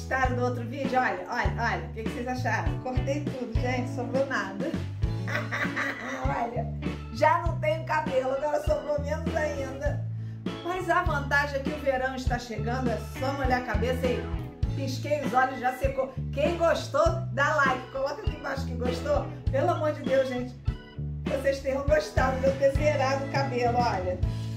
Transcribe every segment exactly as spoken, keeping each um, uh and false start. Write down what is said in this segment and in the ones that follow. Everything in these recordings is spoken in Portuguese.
Gostaram do outro vídeo? Olha, olha, olha, o que, que vocês acharam? Cortei tudo, gente, sobrou nada. Olha, já não tenho cabelo, agora sobrou menos ainda. Mas a vantagem é que o verão está chegando, é só molhar a cabeça e pisquei os olhos, já secou. Quem gostou, dá like, coloca aqui embaixo que gostou. Pelo amor de Deus, gente, vocês tenham gostado de eu ter zerado o cabelo, olha.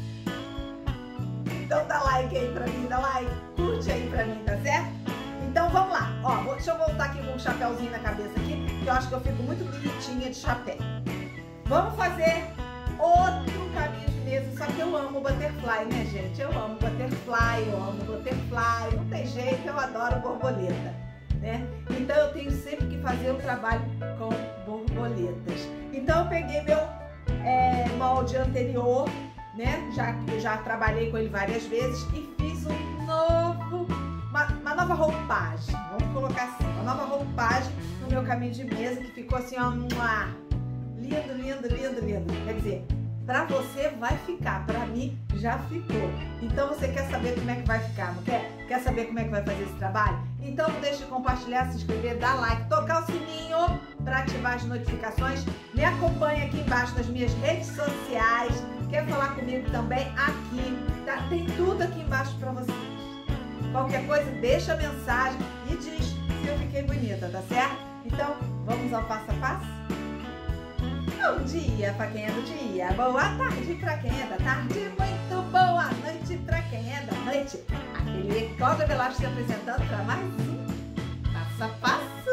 Então dá like aí pra mim, dá like, curte aí pra mim, tá certo? Então vamos lá, ó, deixa eu voltar aqui com um chapéuzinho na cabeça aqui, que eu acho que eu fico muito bonitinha de chapéu. Vamos fazer outro caminho de mesa, só que eu amo butterfly, né, gente? Eu amo butterfly, eu amo butterfly, não tem jeito, eu adoro borboleta, né? Então eu tenho sempre que fazer um trabalho com borboletas. Então eu peguei meu é, molde anterior, né? Já, já trabalhei com ele várias vezes e fiz um novo, uma, uma nova roupagem, vamos colocar assim, uma nova roupagem no meu caminho de mesa, que ficou assim, ó, mua, lindo, lindo, lindo, lindo. Quer dizer, pra você vai ficar, pra mim já ficou. Então você quer saber como é que vai ficar, não quer? Quer saber como é que vai fazer esse trabalho? Então não deixe de compartilhar, se inscrever, dar like, tocar o sininho para ativar as notificações. Me acompanhe aqui embaixo nas minhas redes sociais. Quer falar comigo também? Aqui, tá? Tem tudo aqui embaixo para vocês. Qualquer coisa, deixa a mensagem e diz se eu fiquei bonita, tá certo? Então, vamos ao passo a passo? Bom dia para quem é do dia, boa tarde para quem é da tarde, muito boa noite para quem é da noite. Aquele Cláudia Velasco se apresentando para mais um Passo a Passo.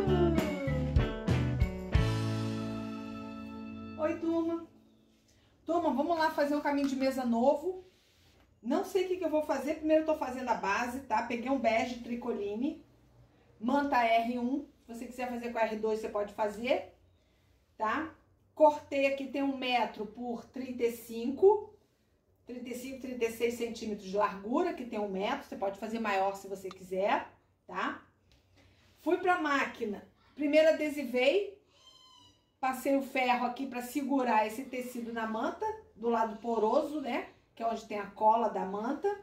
Oi, turma. Turma, vamos lá fazer um caminho de mesa novo. Não sei o que, que eu vou fazer. Primeiro eu tô fazendo a base, tá? Peguei um bege tricoline, manta R um. Se você quiser fazer com R dois, você pode fazer, tá? Cortei aqui, tem um metro por trinta e cinco, trinta e cinco, trinta e seis centímetros de largura, que tem um metro. Você pode fazer maior se você quiser, tá? Fui pra máquina. Primeiro adesivei. Passei o ferro aqui para segurar esse tecido na manta, do lado poroso, né? Que é onde tem a cola da manta.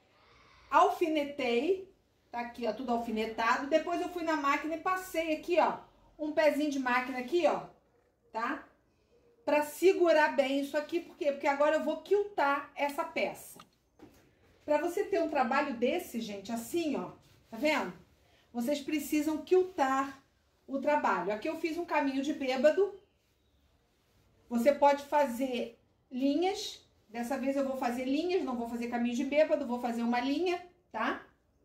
Alfinetei, tá aqui, ó, tudo alfinetado. Depois eu fui na máquina e passei aqui, ó, um pezinho de máquina aqui, ó, tá? Para segurar bem isso aqui, por quê? Porque agora eu vou quiltar essa peça. Para você ter um trabalho desse, gente, assim, ó, tá vendo? Vocês precisam quiltar o trabalho. Aqui eu fiz um caminho de bêbado. Você pode fazer linhas. Dessa vez eu vou fazer linhas, não vou fazer caminho de bêbado, vou fazer uma linha, tá?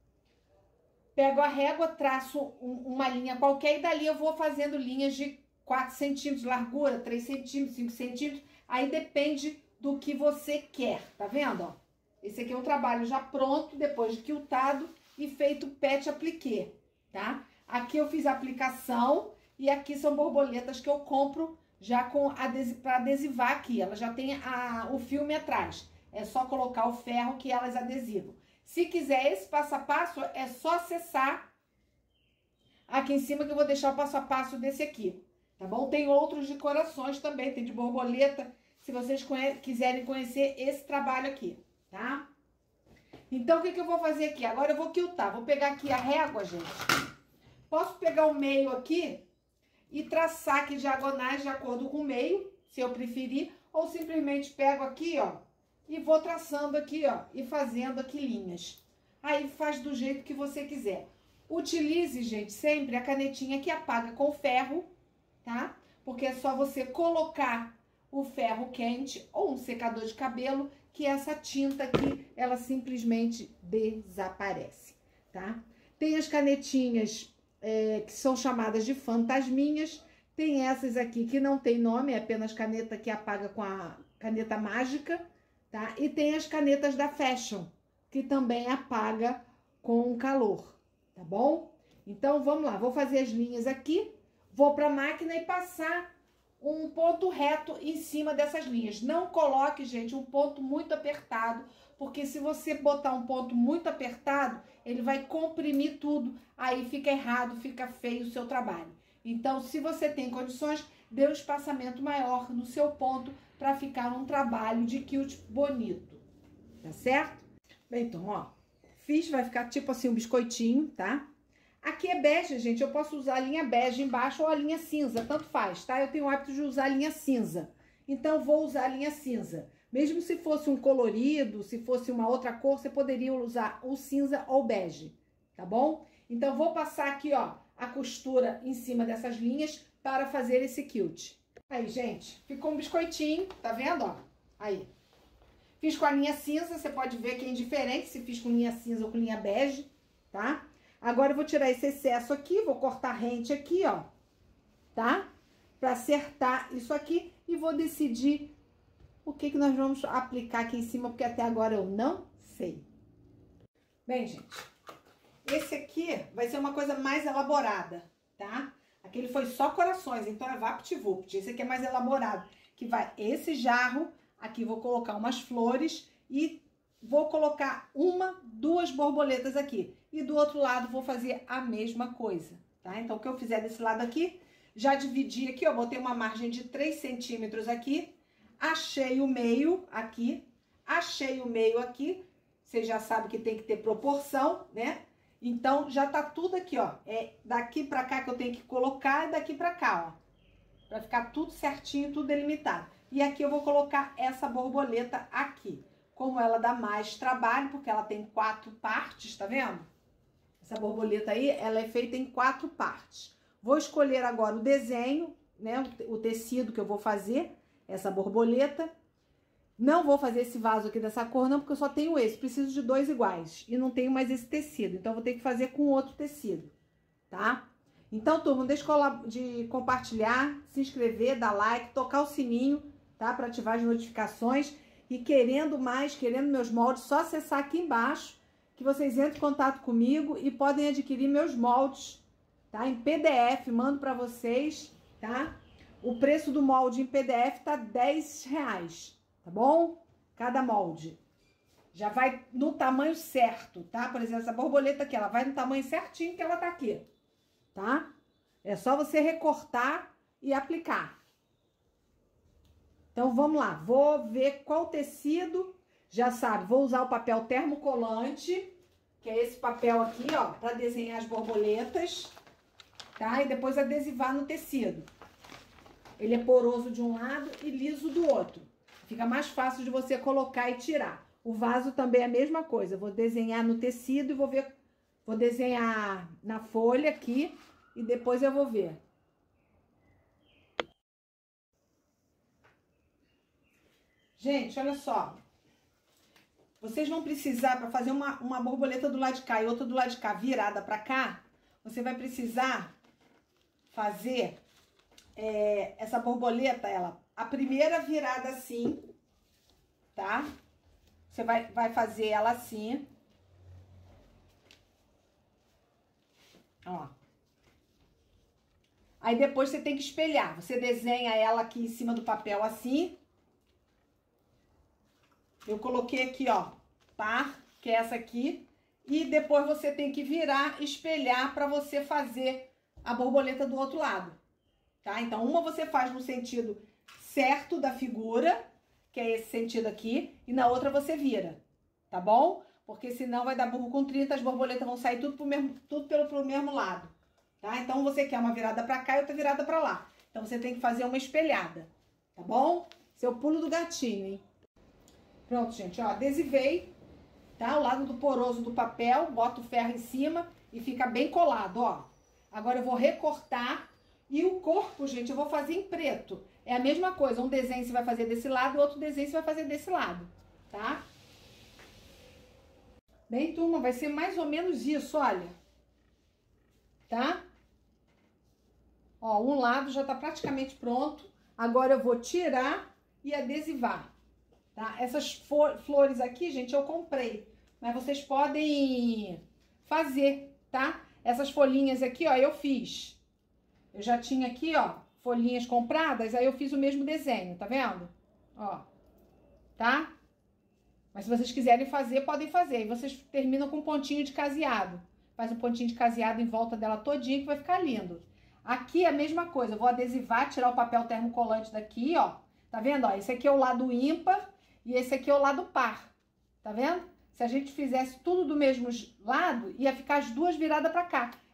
Pego a régua, traço um, uma linha qualquer e dali eu vou fazendo linhas de quatro centímetros de largura, três centímetros, cinco centímetros. Aí depende do que você quer, tá vendo, ó? Esse aqui é um trabalho já pronto, depois de quiltado e feito pet appliqué, tá? Aqui eu fiz a aplicação e aqui são borboletas que eu compro já com adesivo, para adesivar aqui. Ela já tem a, o filme atrás. É só colocar o ferro que elas adesivam. Se quiser esse passo a passo, é só acessar aqui em cima que eu vou deixar o passo a passo desse aqui, tá bom? Tem outros de corações também, tem de borboleta, se vocês conhe quiserem conhecer esse trabalho aqui, tá? Então, o que, que eu vou fazer aqui? Agora eu vou quiltar. Vou pegar aqui a régua, gente. Posso pegar o meio aqui e traçar aqui diagonais de acordo com o meio, se eu preferir, ou simplesmente pego aqui, ó, e vou traçando aqui, ó, e fazendo aqui linhas. Aí faz do jeito que você quiser. Utilize, gente, sempre a canetinha que apaga com ferro, tá? Porque é só você colocar o ferro quente ou um secador de cabelo que essa tinta aqui, ela simplesmente desaparece, tá? Tem as canetinhas É, que são chamadas de fantasminhas. Tem essas aqui que não tem nome, é apenas caneta que apaga com a caneta mágica, tá? E tem as canetas da Fashion, que também apaga com calor, tá bom? Então, vamos lá, vou fazer as linhas aqui, vou para a máquina e passar um ponto reto em cima dessas linhas. Não coloque, gente, um ponto muito apertado, porque se você botar um ponto muito apertado, ele vai comprimir tudo, aí fica errado, fica feio o seu trabalho. Então, se você tem condições, dê um espaçamento maior no seu ponto para ficar um trabalho de quilt bonito, tá certo? Bem, então, ó, fiz, vai ficar tipo assim um biscoitinho, tá? Aqui é bege, gente, eu posso usar a linha bege embaixo ou a linha cinza, tanto faz, tá? Eu tenho o hábito de usar a linha cinza, então vou usar a linha cinza. Mesmo se fosse um colorido, se fosse uma outra cor, você poderia usar o cinza ou bege, tá bom? Então, vou passar aqui, ó, a costura em cima dessas linhas para fazer esse quilt. Aí, gente, ficou um biscoitinho, tá vendo, ó? Aí. Fiz com a linha cinza, você pode ver que é indiferente se fiz com linha cinza ou com linha bege, tá? Agora eu vou tirar esse excesso aqui, vou cortar rente aqui, ó, tá? Pra acertar isso aqui e vou decidir o que que nós vamos aplicar aqui em cima, porque até agora eu não sei. Bem, gente, esse aqui vai ser uma coisa mais elaborada, tá? Aquele foi só corações, então é VaptVupt. Esse aqui é mais elaborado, que vai esse jarro, aqui vou colocar umas flores e vou colocar uma, duas borboletas aqui. E do outro lado vou fazer a mesma coisa, tá? Então, o que eu fizer desse lado aqui, já dividi aqui, ó, botei uma margem de três centímetros aqui, achei o meio aqui, achei o meio aqui, você já sabe que tem que ter proporção, né? Então, já tá tudo aqui, ó, é daqui pra cá que eu tenho que colocar e daqui pra cá, ó, pra ficar tudo certinho, tudo delimitado. E aqui eu vou colocar essa borboleta aqui, como ela dá mais trabalho, porque ela tem quatro partes, tá vendo? Essa borboleta aí, ela é feita em quatro partes. Vou escolher agora o desenho, né, o tecido que eu vou fazer, essa borboleta. Não vou fazer esse vaso aqui dessa cor, não, porque eu só tenho esse. Preciso de dois iguais e não tenho mais esse tecido. Então, eu vou ter que fazer com outro tecido, tá? Então, turma, não deixe de compartilhar, se inscrever, dar like, tocar o sininho, tá? Para ativar as notificações. E querendo mais, querendo meus moldes, só acessar aqui embaixo, que vocês entrem em contato comigo e podem adquirir meus moldes, tá? Em P D F, mando para vocês, tá? O preço do molde em P D F tá dez reais. Tá bom? Cada molde. Já vai no tamanho certo, tá? Por exemplo, essa borboleta aqui, ela vai no tamanho certinho que ela tá aqui, tá? É só você recortar e aplicar. Então, vamos lá. Vou ver qual tecido. Já sabe, vou usar o papel termocolante, que é esse papel aqui, ó, pra desenhar as borboletas, tá? E depois adesivar no tecido. Ele é poroso de um lado e liso do outro. Fica mais fácil de você colocar e tirar. O vaso também é a mesma coisa. Eu vou desenhar no tecido e vou ver... Vou desenhar na folha aqui e depois eu vou ver. Gente, olha só. Vocês vão precisar, para fazer uma, uma borboleta do lado de cá e outra do lado de cá virada para cá, você vai precisar fazer é, essa borboleta, ela... A primeira virada assim, tá? Você vai, vai fazer ela assim. Ó. Aí depois você tem que espelhar. Você desenha ela aqui em cima do papel assim. Eu coloquei aqui, ó, par, que é essa aqui. E depois você tem que virar, espelhar pra você fazer a borboleta do outro lado, tá? Então, uma você faz no sentido certo da figura, que é esse sentido aqui, e na outra você vira, tá bom? Porque senão vai dar burro com trinta, as borboletas vão sair tudo, pro mesmo, tudo pelo, pro mesmo lado, tá? Então, você quer uma virada pra cá e outra virada pra lá. Então, você tem que fazer uma espelhada, tá bom? Esse é o pulo do gatinho, hein? Pronto, gente, ó, adesivei, tá? O lado do poroso do papel, boto o ferro em cima e fica bem colado, ó. Agora eu vou recortar e o corpo, gente, eu vou fazer em preto. É a mesma coisa, um desenho você vai fazer desse lado, outro desenho você vai fazer desse lado, tá? Bem, turma, vai ser mais ou menos isso, olha. Tá? Ó, um lado já tá praticamente pronto. Agora eu vou tirar e adesivar, tá? Essas flores aqui, gente, eu comprei. Mas vocês podem fazer, tá? Essas folhinhas aqui, ó, eu fiz. Eu já tinha aqui, ó, folhinhas compradas, aí eu fiz o mesmo desenho, tá vendo? Ó, tá? Mas se vocês quiserem fazer, podem fazer. E vocês terminam com um pontinho de caseado. Faz um pontinho de caseado em volta dela todinha que vai ficar lindo. Aqui é a mesma coisa, eu vou adesivar, tirar o papel termocolante daqui, ó. Tá vendo? Ó, esse aqui é o lado ímpar e esse aqui é o lado par. Tá vendo? Se a gente fizesse tudo do mesmo lado, ia ficar as duas viradas pra cá.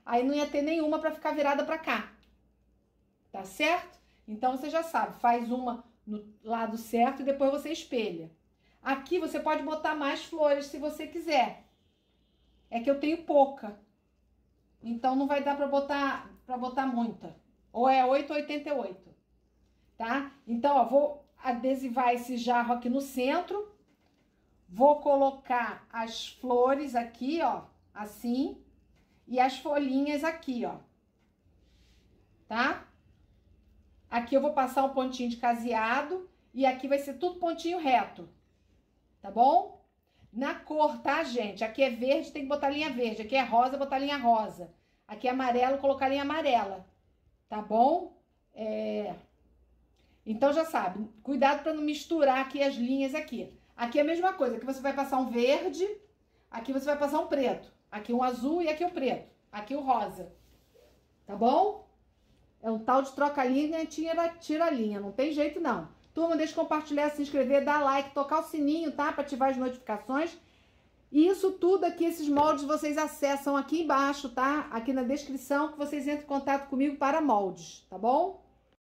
aí não ia ter nenhuma pra ficar virada pra cá. Tá certo? Então, você já sabe, faz uma no lado certo e depois você espelha. Aqui você pode botar mais flores se você quiser. É que eu tenho pouca. Então, não vai dar pra botar, pra botar muita. Ou é oito ou oitenta e oito. Tá? Então, ó, vou adesivar esse jarro aqui no centro. Vou colocar as flores aqui, ó, assim. E as folhinhas aqui, ó. Tá? Aqui eu vou passar um pontinho de caseado. E aqui vai ser tudo pontinho reto. Tá bom? Na cor, tá, gente? Aqui é verde, tem que botar linha verde. Aqui é rosa, botar linha rosa. Aqui é amarelo, colocar linha amarela. Tá bom? É... Então, já sabe. Cuidado para não misturar aqui as linhas aqui. Aqui é a mesma coisa. Aqui você vai passar um verde. Aqui você vai passar um preto. Aqui um azul e aqui o preto. Aqui o rosa. Tá bom? É um tal de troca-linha, tira, tira a linha. Não tem jeito, não. Turma, deixa eu compartilhar, se inscrever, dar like, tocar o sininho, tá? Para ativar as notificações. E isso tudo aqui, esses moldes, vocês acessam aqui embaixo, tá? Aqui na descrição, que vocês entrem em contato comigo para moldes, tá bom?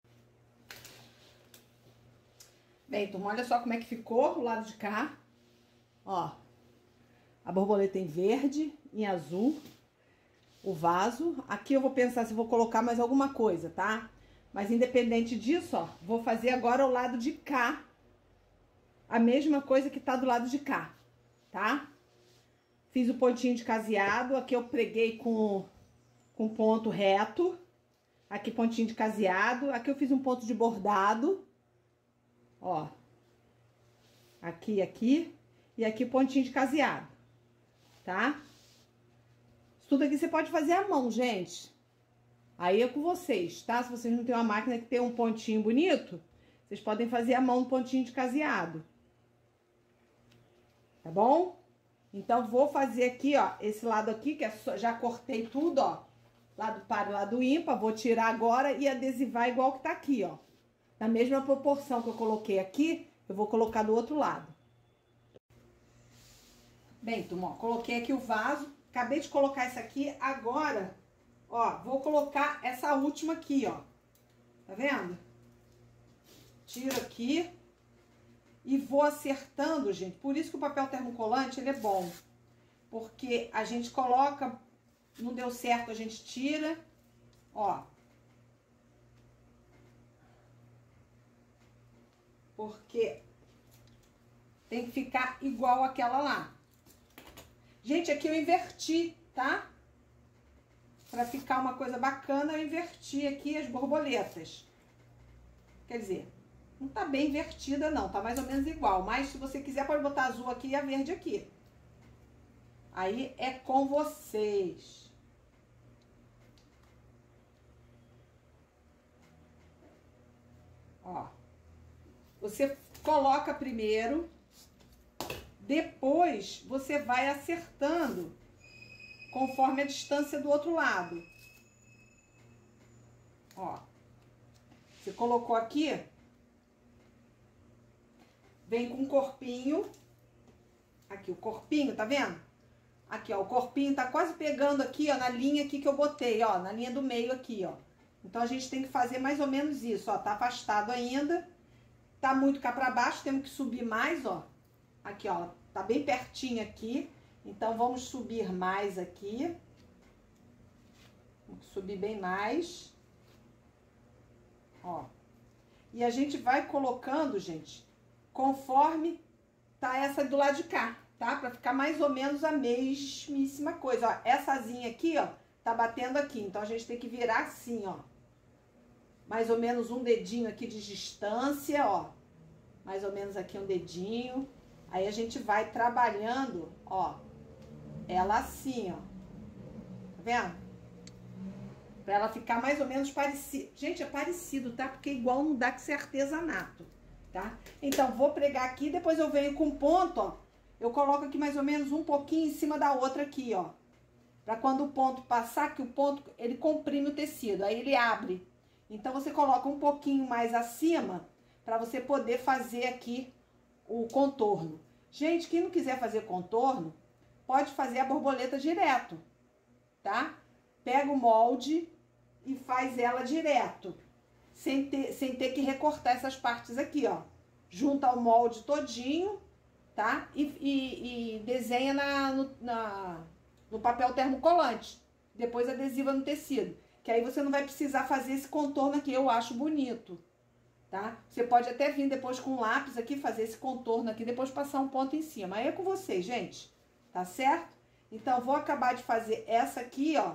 Bem, turma, olha só como é que ficou o lado de cá. Ó, a borboleta em verde, em azul, o vaso. Aqui eu vou pensar se vou colocar mais alguma coisa, tá? Mas independente disso, ó, vou fazer agora o lado de cá. A mesma coisa que tá do lado de cá, tá? Fiz o pontinho de caseado. Aqui eu preguei com, com ponto reto. Aqui pontinho de caseado. Aqui eu fiz um ponto de bordado. Ó. Aqui, aqui. E aqui pontinho de caseado. Tá? Isso tudo aqui você pode fazer à mão, gente. Aí é com vocês, tá? Se vocês não têm uma máquina que tem um pontinho bonito, vocês podem fazer à mão no pontinho de caseado. Tá bom? Então, vou fazer aqui, ó, esse lado aqui, que é só, já cortei tudo, ó. Lado par e lado ímpar, vou tirar agora e adesivar igual que tá aqui, ó. Na mesma proporção que eu coloquei aqui, eu vou colocar do outro lado. Bem, turma, ó, coloquei aqui o vaso. Acabei de colocar isso aqui, agora, ó, vou colocar essa última aqui, ó. Tá vendo? Tiro aqui. E vou acertando, gente. Por isso que o papel termocolante, ele é bom. Porque a gente coloca, não deu certo, a gente tira. Ó. Porque tem que ficar igual aquela lá. Gente, aqui eu inverti, tá? Pra ficar uma coisa bacana, eu inverti aqui as borboletas. Quer dizer... Não tá bem invertida, não. Tá mais ou menos igual. Mas, se você quiser, pode botar azul aqui e a verde aqui. Aí, é com vocês. Ó. Você coloca primeiro. Depois, você vai acertando conforme a distância do outro lado. Ó. Você colocou aqui... Vem com um corpinho. Aqui, o corpinho, tá vendo? Aqui, ó, o corpinho tá quase pegando aqui, ó, na linha aqui que eu botei, ó, na linha do meio aqui, ó. Então, a gente tem que fazer mais ou menos isso, ó, tá afastado ainda. Tá muito cá pra baixo, temos que subir mais, ó. Aqui, ó, tá bem pertinho aqui. Então, vamos subir mais aqui. Vamos subir bem mais. Ó. E a gente vai colocando, gente... Conforme tá essa do lado de cá, tá? Pra ficar mais ou menos a mesmíssima coisa, ó. Essa asinha aqui, ó, tá batendo aqui. Então, a gente tem que virar assim, ó. Mais ou menos um dedinho aqui de distância, ó. Mais ou menos aqui um dedinho. Aí, a gente vai trabalhando, ó. Ela assim, ó. Tá vendo? Pra ela ficar mais ou menos parecida. Gente, é parecido, tá? Porque igual não dá que ser artesanato. Tá? Então, vou pregar aqui, depois eu venho com ponto, ó. Eu coloco aqui mais ou menos um pouquinho em cima da outra aqui, ó. Pra quando o ponto passar, que o ponto, ele comprime o tecido, aí ele abre. Então, você coloca um pouquinho mais acima, pra você poder fazer aqui o contorno. Gente, quem não quiser fazer contorno, pode fazer a borboleta direto, tá? pega o molde e faz ela direto, sem ter, sem ter que recortar essas partes aqui, ó. Junta o molde todinho, tá? E, e, e desenha na, no, na, no papel termocolante. Depois adesiva no tecido. Que aí você não vai precisar fazer esse contorno aqui, eu acho bonito, tá? Você pode até vir depois com um lápis aqui, fazer esse contorno aqui, depois passar um ponto em cima. Aí é com vocês, gente, tá certo? Então, vou acabar de fazer essa aqui, ó,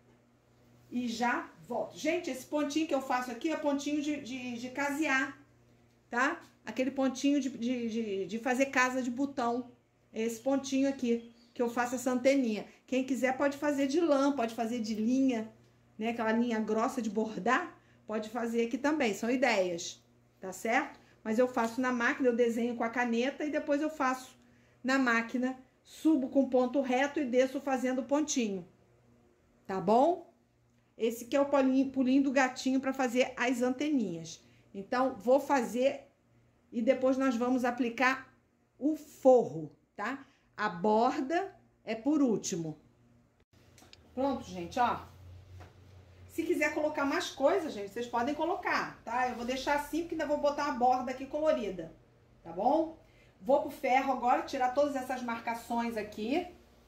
e já volto. Gente, esse pontinho que eu faço aqui é pontinho de, de, de casear, tá? Aquele pontinho de, de, de, de fazer casa de botão. É esse pontinho aqui, que eu faço essa anteninha. Quem quiser pode fazer de lã, pode fazer de linha, né? Aquela linha grossa de bordar, pode fazer aqui também. São ideias, tá certo? Mas eu faço na máquina, eu desenho com a caneta e depois eu faço na máquina, subo com ponto reto e desço fazendo pontinho. Tá bom? Esse que é o pulinho, pulinho do gatinho para fazer as anteninhas. Então, vou fazer e depois nós vamos aplicar o forro, tá? A borda é por último. Pronto, gente, ó. Se quiser colocar mais coisa, gente, vocês podem colocar, tá? Eu vou deixar assim, porque ainda vou botar a borda aqui colorida, tá bom? Vou pro ferro agora, tirar todas essas marcações aqui.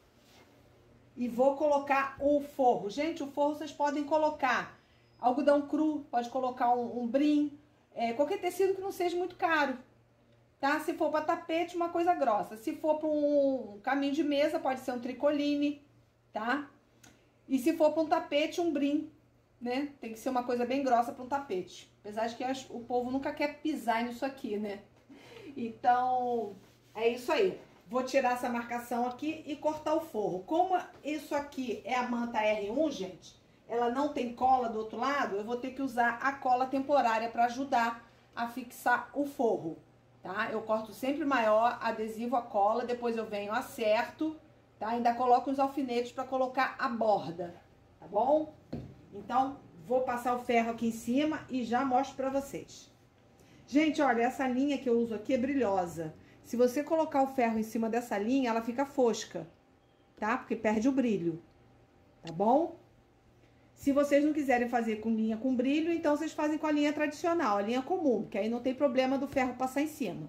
E vou colocar o forro. Gente, o forro vocês podem colocar algodão cru, pode colocar um, um brim, é, qualquer tecido que não seja muito caro, tá? Se for para tapete, uma coisa grossa. Se for para um caminho de mesa, pode ser um tricoline, tá? E se for para um tapete, um brim, né? Tem que ser uma coisa bem grossa para um tapete. Apesar de que o povo nunca quer pisar nisso aqui, né? Então, é isso aí. Vou tirar essa marcação aqui e cortar o forro. Como isso aqui é a manta R um, gente, ela não tem cola do outro lado, eu vou ter que usar a cola temporária para ajudar a fixar o forro, tá? Eu corto sempre maior, adesivo a cola, depois eu venho, acerto, tá? Ainda coloco os alfinetes para colocar a borda, tá bom? Então, vou passar o ferro aqui em cima e já mostro para vocês. Gente, olha, essa linha que eu uso aqui é brilhosa. Se você colocar o ferro em cima dessa linha, ela fica fosca, tá? Porque perde o brilho, tá bom? Se vocês não quiserem fazer com linha com brilho, então vocês fazem com a linha tradicional, a linha comum, que aí não tem problema do ferro passar em cima.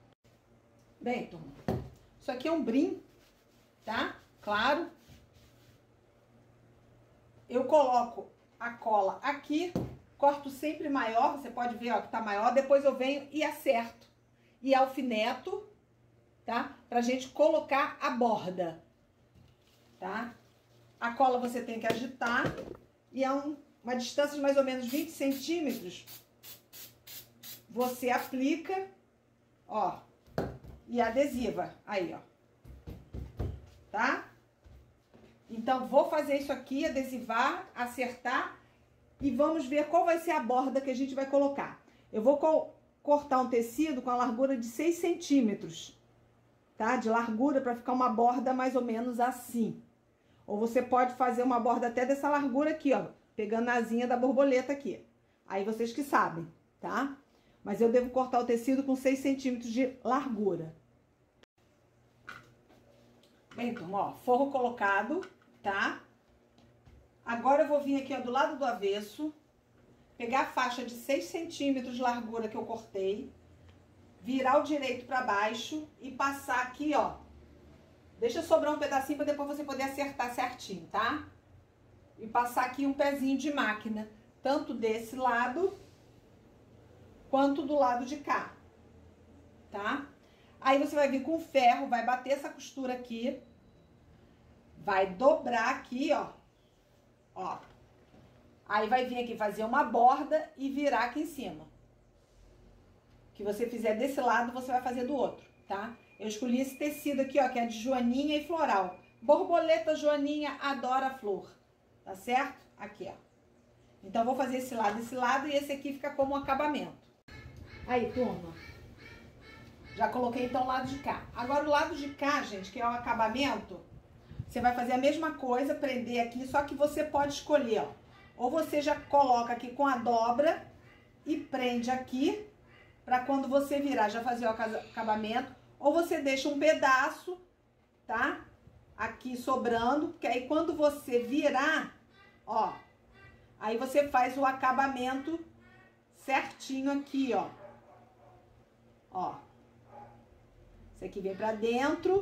Bem, turma, isso aqui é um brim, tá? Claro. Eu coloco a cola aqui, corto sempre maior, você pode ver, ó, que tá maior, depois eu venho e acerto. E alfineto, tá? Pra gente colocar a borda, tá? A cola você tem que agitar e é um, uma distância de mais ou menos vinte centímetros. Você aplica, ó, e adesiva, aí, ó, tá? Então, vou fazer isso aqui, adesivar, acertar e vamos ver qual vai ser a borda que a gente vai colocar. Eu vou co cortar um tecido com a largura de seis centímetros, tá? De largura para ficar uma borda mais ou menos assim. Ou você pode fazer uma borda até dessa largura aqui, ó, pegando a asinha da borboleta aqui. Aí vocês que sabem, tá? Mas eu devo cortar o tecido com seis centímetros de largura. Bem, turma, ó, forro colocado, tá? Agora eu vou vir aqui, ó, do lado do avesso, pegar a faixa de seis centímetros de largura que eu cortei, virar o direito para baixo e passar aqui, ó. Deixa sobrar um pedacinho para depois você poder acertar certinho, tá? E passar aqui um pezinho de máquina, tanto desse lado quanto do lado de cá, tá? Aí você vai vir com o ferro, vai bater essa costura aqui, vai dobrar aqui, ó, ó. Aí vai vir aqui fazer uma borda e virar aqui em cima. O que você fizer desse lado, você vai fazer do outro, tá? Eu escolhi esse tecido aqui, ó, que é de joaninha e floral. Borboleta joaninha adora flor, tá certo? Aqui, ó. Então, vou fazer esse lado, esse lado e esse aqui fica como um acabamento. Aí, turma. Já coloquei, então, o lado de cá. Agora, o lado de cá, gente, que é o acabamento, você vai fazer a mesma coisa, prender aqui, só que você pode escolher, ó. Ou você já coloca aqui com a dobra e prende aqui, pra quando você virar já fazer o acabamento. Ou você deixa um pedaço, tá? Aqui sobrando, porque aí quando você virar, ó. Aí você faz o acabamento certinho aqui, ó. Ó. Esse aqui vem pra dentro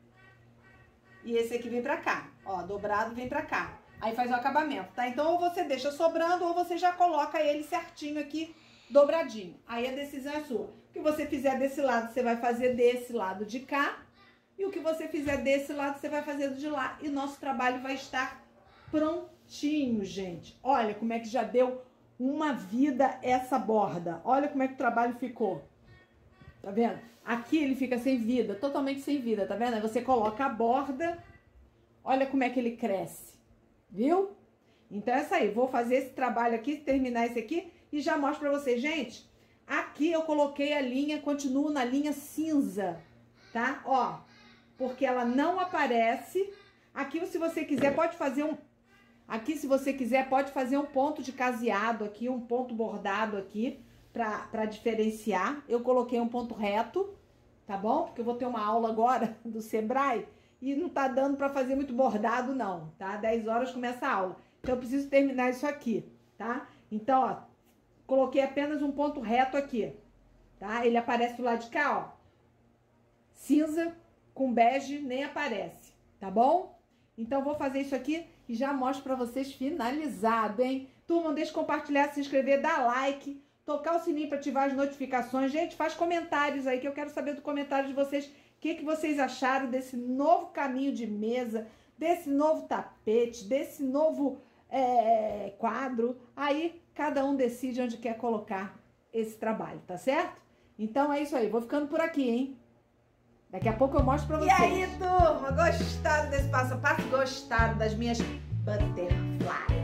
e esse aqui vem pra cá. Ó, dobrado vem pra cá. Aí faz o acabamento, tá? Então ou você deixa sobrando ou você já coloca ele certinho aqui, dobradinho. Aí a decisão é sua. O que você fizer desse lado, você vai fazer desse lado de cá. E o que você fizer desse lado, você vai fazer do de lá. E nosso trabalho vai estar prontinho, gente. Olha como é que já deu uma vida essa borda. Olha como é que o trabalho ficou. Tá vendo? Aqui ele fica sem vida, totalmente sem vida, tá vendo? Aí você coloca a borda, olha como é que ele cresce, viu? Então é isso aí, vou fazer esse trabalho aqui, terminar esse aqui e já mostro pra vocês. Gente, aqui eu coloquei a linha, continuo na linha cinza, tá? Ó, porque ela não aparece. Aqui, se você quiser, pode fazer um... Aqui, se você quiser, pode fazer um ponto de caseado aqui, um ponto bordado aqui, pra, pra diferenciar. Eu coloquei um ponto reto, tá bom? Porque eu vou ter uma aula agora do Sebrae e não tá dando pra fazer muito bordado, não, tá? dez horas começa a aula. Então, eu preciso terminar isso aqui, tá? Então, ó, coloquei apenas um ponto reto aqui, tá? Ele aparece do lado de cá, ó. Cinza com bege nem aparece, tá bom? Então, vou fazer isso aqui e já mostro pra vocês finalizado, hein? Turma, não deixe de compartilhar, se inscrever, dar like, tocar o sininho para ativar as notificações. Gente, faz comentários aí que eu quero saber do comentário de vocês. O que, que vocês acharam desse novo caminho de mesa, desse novo tapete, desse novo é, quadro. Aí, cada um decide onde quer colocar esse trabalho, tá certo? Então, é isso aí. Vou ficando por aqui, hein? Daqui a pouco eu mostro pra vocês. E aí, turma? Gostaram desse passo a passo? Gostaram das minhas butterfly?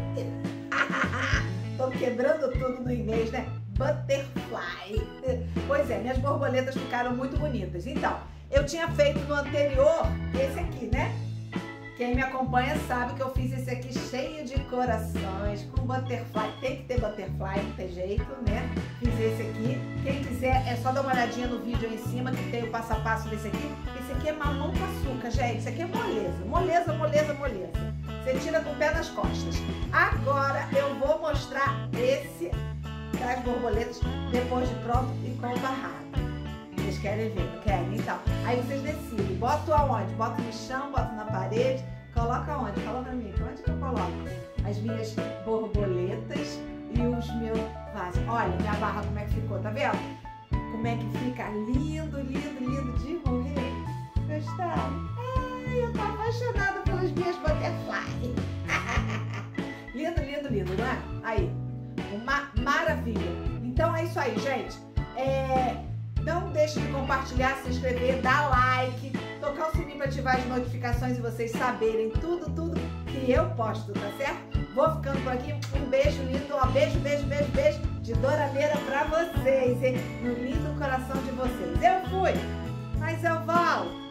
Tô quebrando tudo no inglês, né? Butterfly. Pois é, minhas borboletas ficaram muito bonitas. Então, eu tinha feito no anterior esse aqui, né? Quem me acompanha sabe que eu fiz esse aqui cheio de corações, com butterfly. Tem que ter butterfly, não tem jeito, né? Fiz esse aqui. Quem quiser, é só dar uma olhadinha no vídeo aí em cima, que tem o passo a passo desse aqui. Esse aqui é mamão com açúcar, gente. Esse aqui é moleza. Moleza, moleza, moleza. Você tira com o pé nas costas. Agora eu vou mostrar esse das borboletas depois de pronto e com o barrado. Vocês querem ver, não querem? Então, aí vocês decidem. Boto aonde? Boto no chão, boto na parede. Coloca onde? Fala pra mim. Onde que eu coloco? As minhas borboletas e os meus vasos. Olha, minha barra como é que ficou, tá vendo? Como é que fica lindo, lindo, lindo de morrer. Gostaram? Ai, eu tô apaixonada pelas minhas butterfly. Lindo, lindo, lindo, não é? Aí, uma maravilha. Então é isso aí, gente. É... Não deixe de compartilhar, se inscrever, dar like, tocar o sininho para ativar as notificações e vocês saberem tudo, tudo que eu posto, tá certo? Vou ficando por aqui. Um beijo lindo, ó. Beijo, beijo, beijo, beijo de Dorameira pra vocês, hein? No lindo coração de vocês. Eu fui, mas eu volto.